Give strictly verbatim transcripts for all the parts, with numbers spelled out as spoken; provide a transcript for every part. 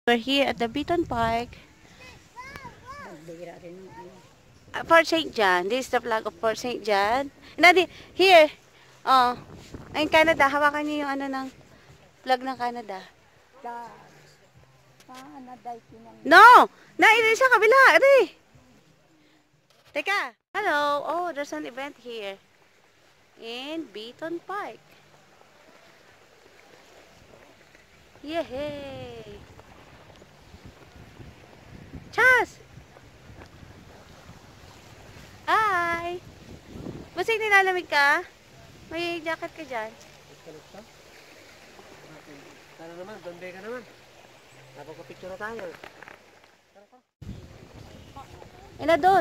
We're here at the Beaton Park. Uh, Fort Saint John. This is the flag of Fort Saint John. Nadi, here. Oh, in Canada. Hawakan niyo yung ano ng flag ng Canada. No! Na, ito sa kabila. Ari. Teka. Hello. Oh, there's an event here. In Beaton Park. Yehey! Chas! Hi! Busing nilalamig ka? May jacket ka dyan? Sana naman, donde ka naman. Napagpapicture na tayo. Ina doon!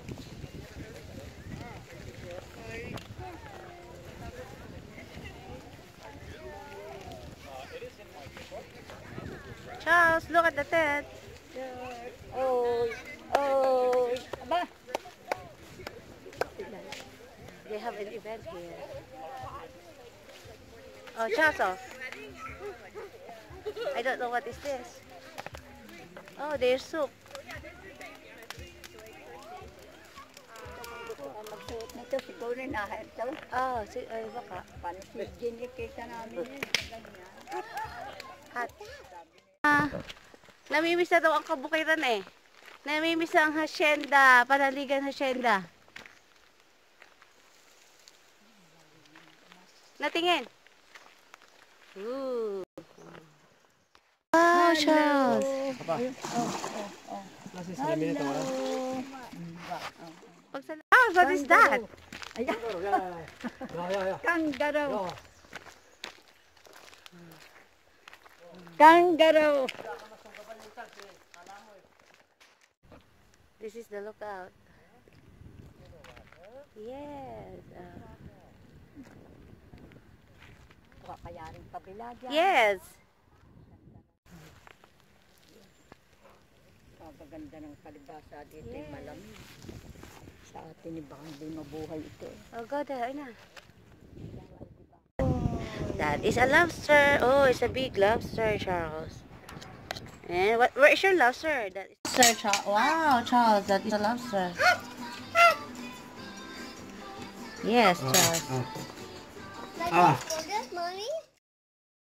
Charles, look at the tent. Oh, oh, aba. They have an event here. Oh, Charles, oh. I don't know what is this. Oh, there's soup. Magsuot nito, siguro rin ahit ito. Oh, si, ay, baka. Paano si Jenny kita namin yun? Hot. Ah, namimiss na daw ang kabukiran eh. Namimiss ang hacienda, panaligan hacienda. Natingin. Ooh. Wow, Charles. Apa? Nasa sila minute wala. Ah, what is that? Ayan. Ya, ya, ya. Kangaroo. Kangaroo. This is the lookout. Yes. Uh, Kaya rin kabila dyan. yes. Pagaganda ng kalibasa dito Yes. ay malamig. Sa atin ibang hindi mabuhay ito. Oh, go there. Ayun na. That is a lobster. Oh, it's a big lobster, Charles. And what? Where is your lobster? That is lobster, Charles. Wow, Charles, that is a lobster. Yes, Charles. Ah. This, mommy?